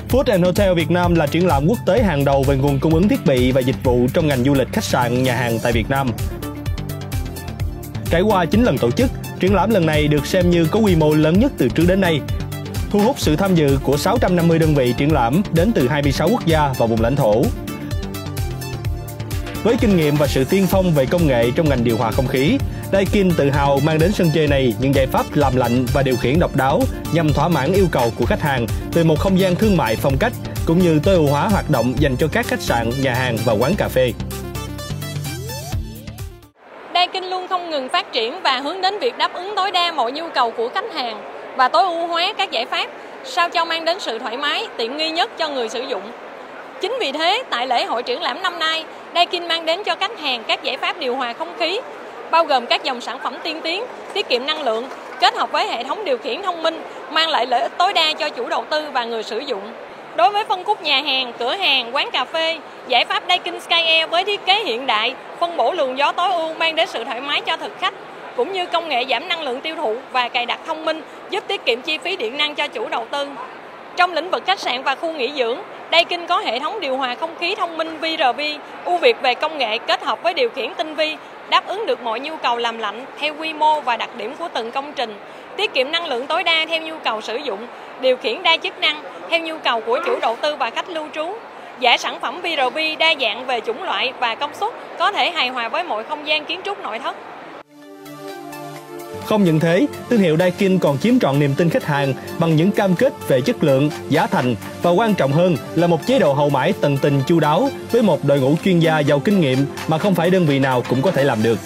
Food & Hotel Việt Nam là triển lãm quốc tế hàng đầu về nguồn cung ứng thiết bị và dịch vụ trong ngành du lịch khách sạn, nhà hàng tại Việt Nam. Trải qua 9 lần tổ chức, triển lãm lần này được xem như có quy mô lớn nhất từ trước đến nay, thu hút sự tham dự của 650 đơn vị triển lãm đến từ 26 quốc gia và vùng lãnh thổ. Với kinh nghiệm và sự tiên phong về công nghệ trong ngành điều hòa không khí, Daikin tự hào mang đến sân chơi này những giải pháp làm lạnh và điều khiển độc đáo nhằm thỏa mãn yêu cầu của khách hàng về một không gian thương mại phong cách cũng như tối ưu hóa hoạt động dành cho các khách sạn, nhà hàng và quán cà phê. Daikin luôn không ngừng phát triển và hướng đến việc đáp ứng tối đa mọi nhu cầu của khách hàng và tối ưu hóa các giải pháp sao cho mang đến sự thoải mái, tiện nghi nhất cho người sử dụng. Chính vì thế, tại lễ hội triển lãm năm nay, Daikin mang đến cho khách hàng các giải pháp điều hòa không khí, bao gồm các dòng sản phẩm tiên tiến, tiết kiệm năng lượng, kết hợp với hệ thống điều khiển thông minh, mang lại lợi ích tối đa cho chủ đầu tư và người sử dụng. Đối với phân khúc nhà hàng, cửa hàng, quán cà phê, giải pháp Daikin Sky Air với thiết kế hiện đại, phân bổ luồng gió tối ưu mang đến sự thoải mái cho thực khách, cũng như công nghệ giảm năng lượng tiêu thụ và cài đặt thông minh giúp tiết kiệm chi phí điện năng cho chủ đầu tư. Trong lĩnh vực khách sạn và khu nghỉ dưỡng, Daikin có hệ thống điều hòa không khí thông minh VRV, ưu việt về công nghệ kết hợp với điều khiển tinh vi, đáp ứng được mọi nhu cầu làm lạnh theo quy mô và đặc điểm của từng công trình, tiết kiệm năng lượng tối đa theo nhu cầu sử dụng, điều khiển đa chức năng theo nhu cầu của chủ đầu tư và khách lưu trú. Giải sản phẩm VRV đa dạng về chủng loại và công suất, có thể hài hòa với mọi không gian kiến trúc nội thất. Không những thế, thương hiệu Daikin còn chiếm trọn niềm tin khách hàng bằng những cam kết về chất lượng, giá thành và quan trọng hơn là một chế độ hậu mãi tận tình chu đáo với một đội ngũ chuyên gia giàu kinh nghiệm mà không phải đơn vị nào cũng có thể làm được.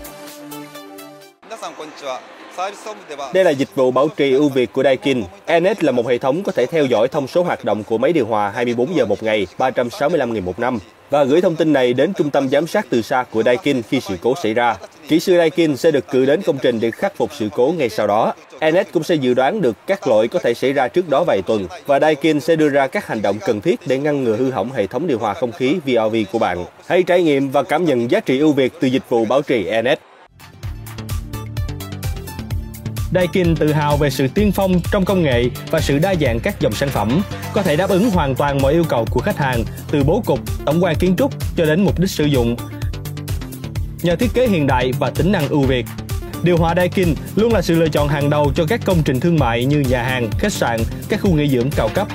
Đây là dịch vụ bảo trì ưu việt của Daikin. ENET là một hệ thống có thể theo dõi thông số hoạt động của máy điều hòa 24 giờ một ngày, 365 ngày một năm và gửi thông tin này đến trung tâm giám sát từ xa của Daikin khi sự cố xảy ra. Kỹ sư Daikin sẽ được cử đến công trình để khắc phục sự cố ngay sau đó. ENET cũng sẽ dự đoán được các lỗi có thể xảy ra trước đó vài tuần và Daikin sẽ đưa ra các hành động cần thiết để ngăn ngừa hư hỏng hệ thống điều hòa không khí VRV của bạn. Hãy trải nghiệm và cảm nhận giá trị ưu việt từ dịch vụ bảo trì ENET. Daikin tự hào về sự tiên phong trong công nghệ và sự đa dạng các dòng sản phẩm, có thể đáp ứng hoàn toàn mọi yêu cầu của khách hàng, từ bố cục, tổng quan kiến trúc cho đến mục đích sử dụng. Nhờ thiết kế hiện đại và tính năng ưu việt, điều hòa Daikin luôn là sự lựa chọn hàng đầu cho các công trình thương mại như nhà hàng, khách sạn, các khu nghỉ dưỡng cao cấp.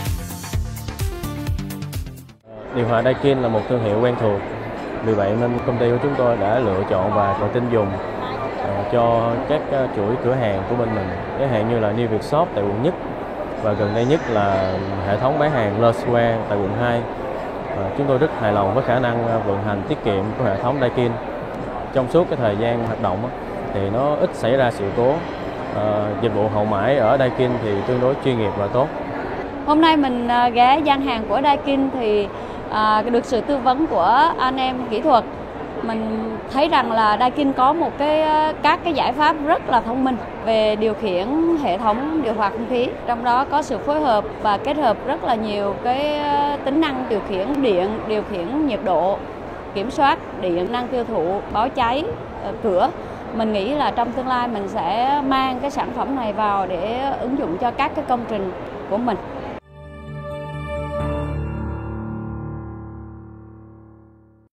Điều hòa Daikin là một thương hiệu quen thuộc, vì vậy nên công ty của chúng tôi đã lựa chọn và có tin dùng cho các chuỗi cửa hàng của bên mình, chẳng hạn như là New Việt Shop tại quận Nhất và gần đây nhất là hệ thống bán hàng Le Square tại quận 2. Chúng tôi rất hài lòng với khả năng vận hành tiết kiệm của hệ thống Daikin. Trong suốt cái thời gian hoạt động thì nó ít xảy ra sự cố. Dịch vụ hậu mãi ở Daikin thì tương đối chuyên nghiệp và tốt. Hôm nay mình ghé gian hàng của Daikin thì được sự tư vấn của anh em kỹ thuật. Mình thấy rằng là Daikin có các cái giải pháp rất là thông minh về điều khiển hệ thống điều hòa không khí. Trong đó có sự phối hợp và kết hợp rất là nhiều cái tính năng điều khiển điện, điều khiển nhiệt độ, kiểm soát điện, năng tiêu thụ, báo cháy, cửa. Mình nghĩ là trong tương lai mình sẽ mang cái sản phẩm này vào để ứng dụng cho các cái công trình của mình.